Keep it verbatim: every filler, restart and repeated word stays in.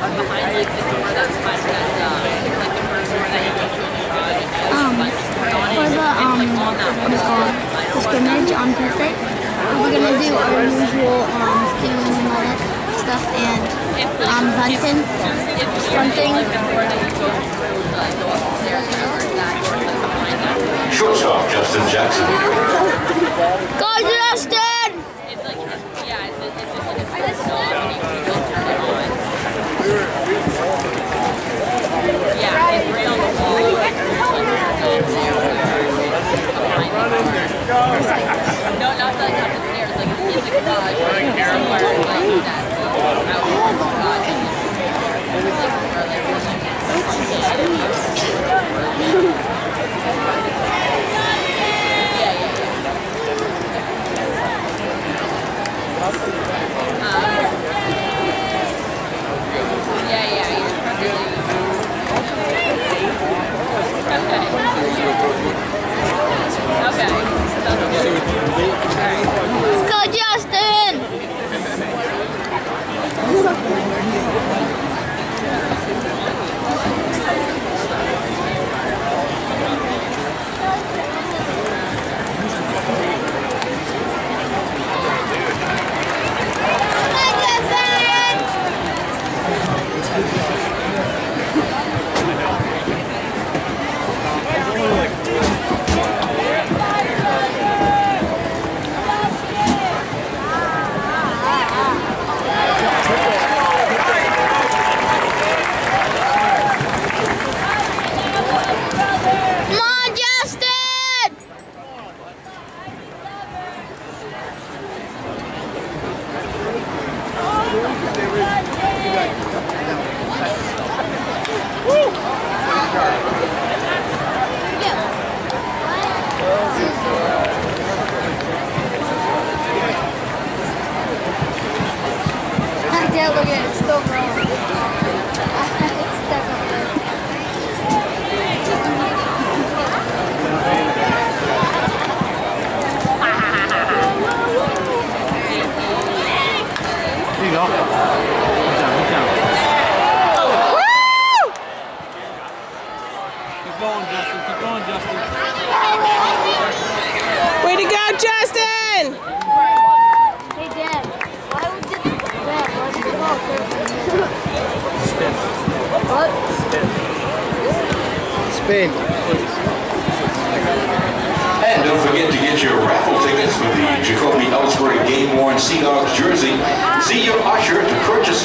Um, for the, um, what is it called, the scrimmage on Thursday, we're going to do our usual, um, stealing and all that stuff, and, um, bunting, bunting. Shortstop, Justin Jackson. Go, Justin! It's like, yeah, it's, it's just like a small dog and you can just turn it on. Yeah, it's right on the wall. No, not like up the stairs, like in the garage or somewhere like that. Out in the garage. Yeah, yeah, you're probably... Okay. Okay. Let's go, Justin! Yeah, look at it, it's still wrong. It's stuck up there. There you go. Good job, good job. Woo! Keep going, Justin. Keep going, Justin. Way to go, Justin! Hey, Dad. Why would this... Dad, why would this... Spin. What? Spin. And don't forget to get your raffle tickets for the Jacoby Ellsbury game-worn Seadogs jersey. See your usher to purchase